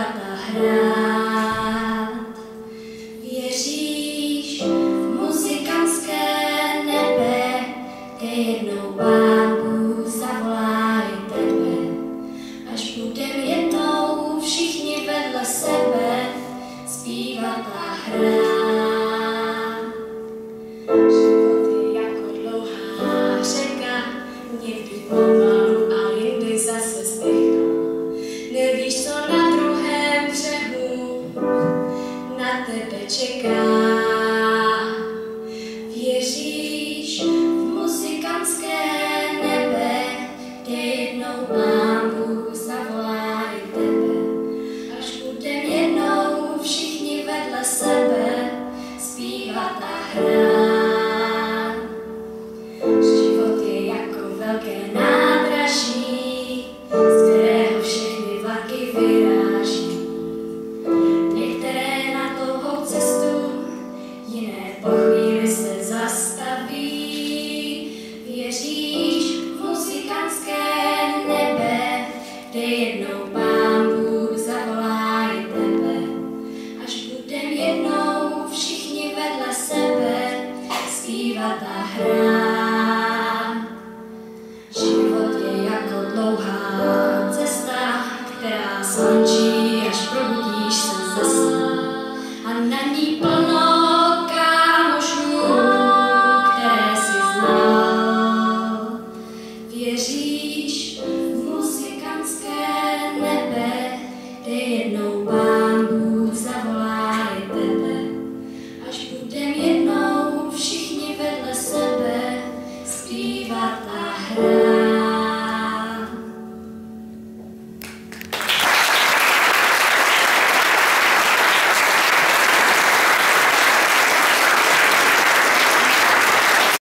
zpívat a hrát. Věříš v muzikantské nebe, kde jednou Pán Bůh zavolá i tebe, až budem jednou všichni vedle sebe zpívat a hrát. Život je jako dlouhá řeka, někdy pomalu a jindy zase spěchá. Nevíš, co na druhém břehu na tebe čeká. Věříš v muzikantské nebe, kde jednou Pán Bůh zavolá i tebe, až budem jednou všichni vedle sebe zpívat a hrát. Život je jako velké nádraží, z kterého všechny vlaky vyráží. Některé na dlouhou cestu, jiné po chvíli se zastaví. Věříš v muzikantské nebe, kde jednou Pán Bůh zavolá i tebe, až budem jednou všichni vedle sebe zpívat a hrát. Život je jako dlouhá cesta, která skončí, až probudíš se ze sna. A na ní plno kámošů, které jsi znal. Věříš v muzikantské nebe, kde jednou Pán